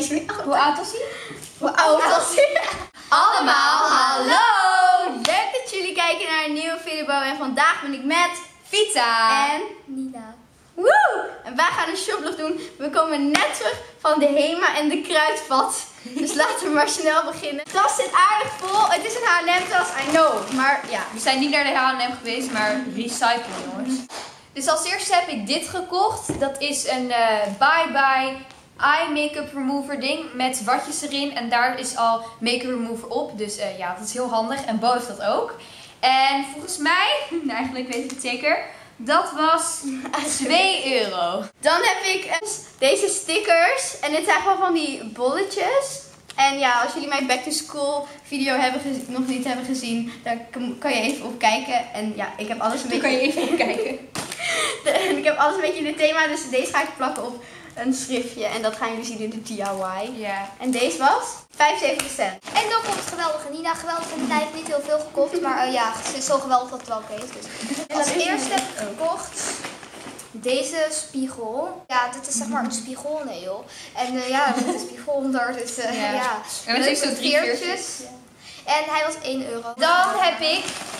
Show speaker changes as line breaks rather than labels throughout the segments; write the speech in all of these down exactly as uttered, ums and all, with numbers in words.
eens meer oud.
Hoe oud was hij?
Hoe oud was hij?
Allemaal, hallo!
Leuk dat jullie kijken naar een nieuwe video. En vandaag ben ik met
Vita
en Nina. Woe! En wij gaan een shoplog doen. We komen net terug van de Hema en de Kruidvat. Dus laten we maar snel beginnen. De tas zit aardig vol. Het is een H en M tas, I know. Maar ja.
We zijn niet naar de H en M geweest, maar recyclen, jongens. Dus als eerste heb ik dit gekocht. Dat is een uh, Bye Bye Eye Makeup Remover ding met watjes erin. En daar is al make-up remover op. Dus uh, ja, dat is heel handig. En Bo heeft dat ook. En volgens mij, nou eigenlijk weet ik het zeker, dat was twee euro.
Dan heb ik uh, deze stickers. En dit zijn gewoon van die bolletjes. En ja, als jullie mijn back to school video hebben nog niet hebben gezien, dan kan je even op kijken. En ja, ik heb alles een
Dan
beetje...
kan je even op kijken.
En ik heb alles een beetje in het thema, dus deze ga ik plakken op een schriftje. En dat gaan jullie zien in de D I Y.
Ja.
En deze was vijfenzeventig cent.
En dan komt het geweldige Nina. Geweldige Nina heeft niet heel veel gekocht, maar uh, ja, het is zo geweldig dat het wel oké is. Dus.
En
Als
dat is
eerste heb
het
ik
ook.
gekocht deze spiegel. Ja, dit is zeg maar een spiegel, nee joh. En uh, ja, er zit een spiegel onder, dus uh,
Ja.
ja.
En we
Leuk
zo
met
drie
veertjes.
veertjes.
En hij was één euro.
Dan heb ik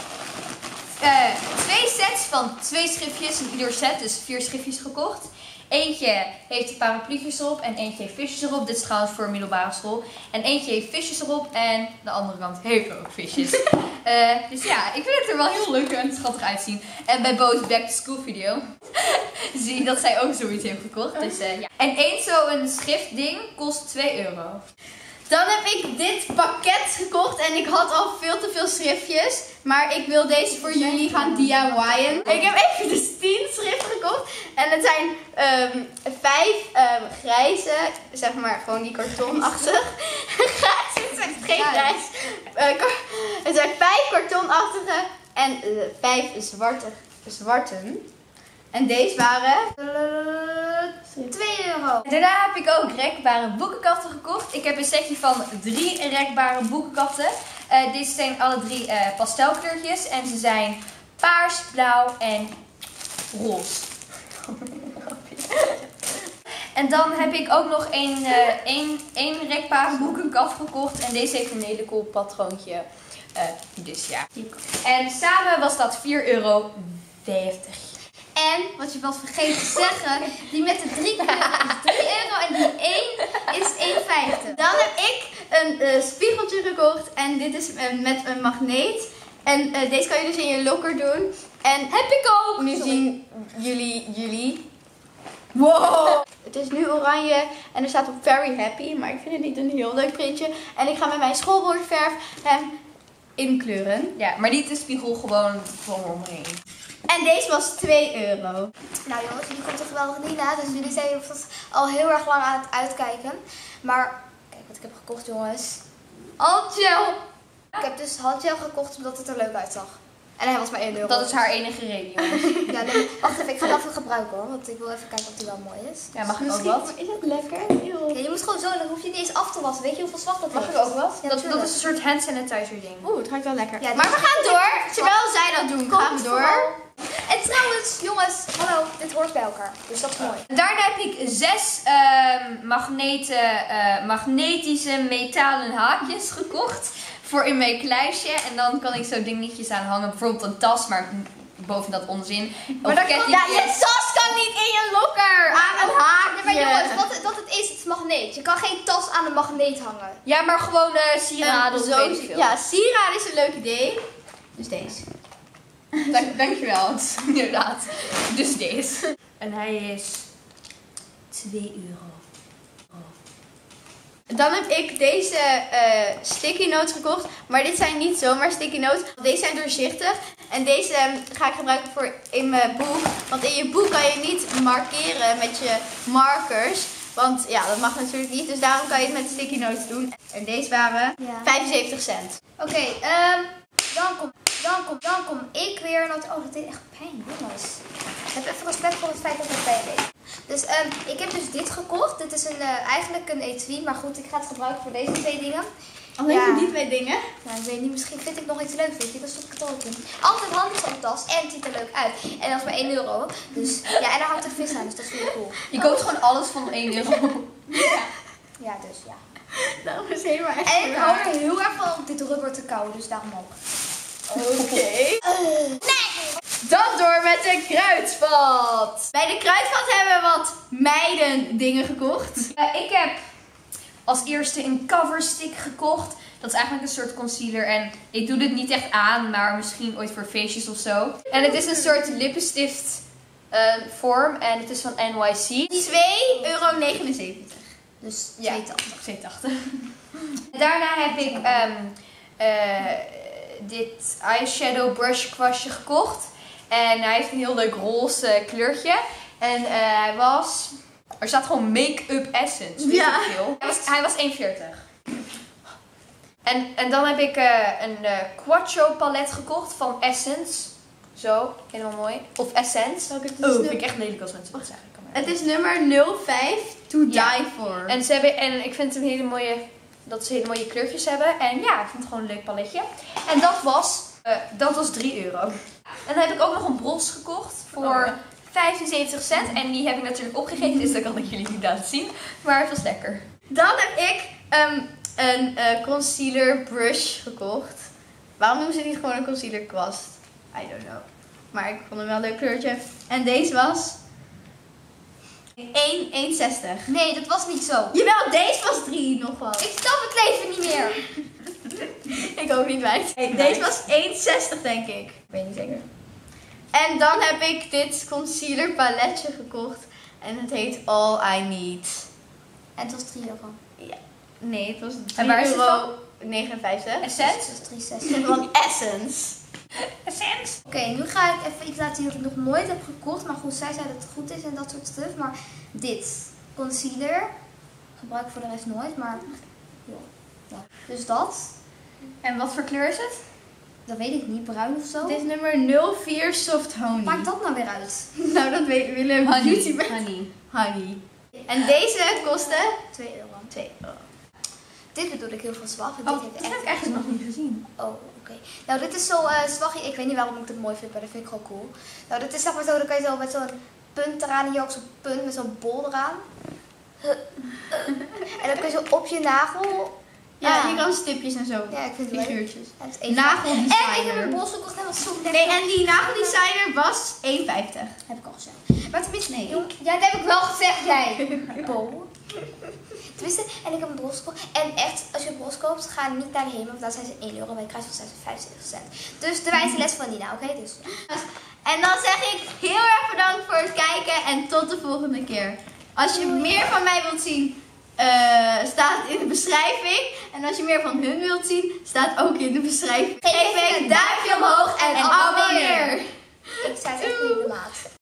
uh, twee sets van twee schriftjes in ieder set, dus vier schriftjes gekocht. Eentje heeft parapluutjes erop en eentje heeft visjes erop. Dit is trouwens voor middelbare school. En eentje heeft visjes erop en de andere kant heeft ook visjes. uh, dus ja, ik vind het er wel heel leuk en schattig uitzien. En bij Bo's back to school video zie je dat zij ook zoiets heeft gekocht. Dus, uh, ja. En één zo'n schriftding kost twee euro.
Dan heb ik dit pakket gekocht en ik had al veel te veel schriftjes. Maar ik wil deze voor jullie gaan D I Y'en. Ik heb even dus tien schriften gekocht. En het zijn um, vijf um, grijze, zeg maar gewoon die kartonachtig. Grijs, het zijn geen grijs. Uh, het zijn vijf kartonachtige en uh, vijf zwarte, zwarten. En deze waren twee euro.
En daarna heb ik ook rekbare boekenkatten gekocht. Ik heb een setje van drie rekbare boekenkatten. Uh, dit zijn alle drie uh, pastelkleurtjes. En ze zijn paars, blauw en roze. En dan heb ik ook nog één, uh, één, één rekbare boekenkat gekocht. En deze heeft een hele cool patroontje. Uh, dus ja. En samen was dat vier euro vijftig.
En, wat je was vergeten te zeggen, die met de drie kleuren is drie euro en die één is één vijftig.
Dan heb ik een uh, spiegeltje gekocht en dit is uh, met een magneet. En uh, deze kan je dus in je locker doen. En heb ik ook! Nu zien jullie, jullie. Wow! Het is nu oranje en er staat op very happy, maar ik vind het niet een heel leuk printje. En ik ga met mijn schoolbordverf hem inkleuren.
Ja, maar niet de spiegel, gewoon van omheen.
En deze was twee euro.
Nou jongens, jullie komt toch geweldige Nina, dus jullie zijn vast al heel erg lang aan het uitkijken. Maar, kijk wat ik heb gekocht jongens. Handgel! Ik heb dus handgel gekocht omdat het er leuk uitzag. En hij was maar één euro.
Dat is haar enige reden, jongens.
Ja, nee, wacht even, ik ga hem even gebruiken hoor, want ik wil even kijken of die wel mooi is.
Ja, mag ik ook
Misschien
wat?
is het lekker.
Ja, je moet gewoon zo, dan hoef je niet eens af te wassen. Weet je hoeveel slag dat
Mag
heeft?
ik ook wat?
Ja,
Dat, dat
natuurlijk.
is een soort hand sanitizer ding.
Oeh, het ruikt wel lekker.
Ja,
maar we gaan door. Terwijl zij dat doen, gaan we
Komt
door.
vooral. En trouwens, jongens, hallo, dit hoort bij elkaar. Dus dat is mooi.
Daarna heb ik zes ehm, magneten, eh, magnetische metalen haakjes gekocht. Voor in mijn kluisje. En dan kan ik zo dingetjes aan hangen. Bijvoorbeeld een tas, maar boven dat onzin.
Maar
Of
dat,
kettingjes.
ja, je tas kan niet in je locker aan een haakje.
Nee, maar jongens, wat, wat het is, het is magneet. Je kan geen tas aan een magneet hangen.
Ja, maar gewoon uh, sieraden of
zo,
weet ik veel.
ja, sieraden is een leuk idee. Dus deze.
Dank, dankjewel, het is inderdaad. Dus deze. En hij is twee euro.
Dan heb ik deze uh, sticky notes gekocht. Maar dit zijn niet zomaar sticky notes. Deze zijn doorzichtig. En deze um, ga ik gebruiken voor in mijn boek. Want in je boek kan je niet markeren met je markers. Want ja, dat mag natuurlijk niet. Dus daarom kan je het met sticky notes doen. En deze waren
Ja.
vijfenzeventig cent.
Oké, okay, um, dan, kom, dan, kom, dan kom ik weer. Dat, oh, dat deed echt pijn, jongens. Ik heb even respect voor het feit dat het pijn deed. Dus um, ik heb dus dit gekocht. Dit is een, uh, eigenlijk een etui. Maar goed, ik ga het gebruiken voor deze twee dingen.
Alleen
Ja.
voor die twee dingen.
Nou, ik weet niet, misschien vind ik nog iets leuks, weet je, dat is wat ik het ook doen. Altijd handig zo'n tas en het ziet er leuk uit. En dat is maar één euro. Dus ja, en daar hangt een vis aan, dus dat is heel cool.
Je koopt gewoon alles van één euro.
Ja. Ja, dus ja.
Daarom is helemaal echt
En ik
raar.
hou er heel erg van om dit rubber te kauwen, dus daarom ook.
Oké. Nee! Dan door met de kruidvat. Bij de kruidvat hebben we wat meiden dingen gekocht.
Uh, ik heb als eerste een cover stick gekocht. Dat is eigenlijk een soort concealer. En ik doe dit niet echt aan, maar misschien ooit voor feestjes of zo. En het is een soort lippenstift uh, vorm. En het is van N Y C.
twee euro negenenzeventig.
Dus
Ja.
twee tachtig.
twee tachtig. Daarna heb ik um, uh, dit eyeshadow brush kwastje gekocht. En hij heeft een heel leuk roze kleurtje. En uh, hij was... Er staat gewoon make-up essence. Weet
Ja.
ik veel. Hij was, hij was één veertig. En, en dan heb ik uh, een uh, Quattro palet gekocht van Essence. Zo, helemaal mooi. Of Essence.
Welke het is
Oh,
nu-
vind ik echt lelijk als mensen dat zeggen. Kan maar.
Het is nummer nul vijf to
Ja.
die for.
En, ze hebben, en ik vind het een hele mooie, dat ze hele mooie kleurtjes hebben. En ja, ik vind het gewoon een leuk paletje. En dat was, uh, dat was drie euro. En dan heb ik ook nog een bros gekocht voor
Oh, ja.
vijfenzeventig cent. En die heb ik natuurlijk opgegeten, dus dat kan ik jullie niet laten zien. Maar het was lekker.
Dan heb ik um, een uh, concealer brush gekocht. Waarom noemen ze niet gewoon een concealer kwast? I don't know. Maar ik vond hem wel een leuk kleurtje. En deze was één euro zestig.
Nee, dat was niet zo.
Jawel, deze was drie nog wel.
Ik snap het leven niet meer.
Ik ook niet wijs. Hey, deze was één euro zestig denk ik. Ik weet niet zeker. En dan heb ik dit concealer paletje gekocht. En het heet All I Need.
En het was drie euro.
Nee, het was
En waar is het
drie euro negenenvijftig.
Essence?
Dus het was drie zestig.
Van Essence.
Essence?
Oké, nu ga ik even iets laten zien dat ik nog nooit heb gekocht. Maar goed, zij zei dat het goed is en dat soort stuff. Maar dit, concealer, gebruik ik voor de rest nooit. Maar, joh. Ja. Dus dat,
En wat voor kleur is het?
dat weet ik niet, bruin of zo.
Dit is nummer nul vier Soft Honey.
Maakt dat nou weer uit?
Nou, dat we- willen we beauty met
Honey.
honey. En deze kostte
twee euro.
twee euro.
Dit bedoel ik heel veel zwag.
Oh,
dit
dat
heeft
heb
echt...
ik eigenlijk nog niet gezien.
Oh, oké. Nou, dit is zo uh, zwaggie. Ik weet niet waarom ik dit mooi vind, maar dat vind ik gewoon cool. Nou, dit is zeg maar zo, dan kan je zo met zo'n punt eraan, hier ook zo'n punt met zo'n bol eraan. En dan kun je zo op je nagel.
Ja,
Ah.
je kan stipjes en zo.
Ja, ik vind het leuk.
Figuurtjes.
En het is één-
Nageldesigner.
En ik heb een bos gekocht, dat was zo lekker.
Nee, en die nageldesigner was één euro vijftig.
Heb ik al gezegd. Maar tenminste,
Nee.
jong, ja, dat heb ik wel gezegd, jij. Bo. Tenminste, en ik heb een bros gekocht. En echt, als je een bros koopt, ga niet naar de hemel, want daar zijn ze één euro, maar je krijgt van vijfenzeventig cent. Dus de wijze les van Nina, oké? Dus, ja.
En dan zeg ik heel erg bedankt voor het kijken en tot de volgende keer. Als je meer van mij wilt zien, uh, staat in de beschrijving. En als je meer van hun wilt zien, staat ook in de beschrijving. Geef een duimpje omhoog en abonneer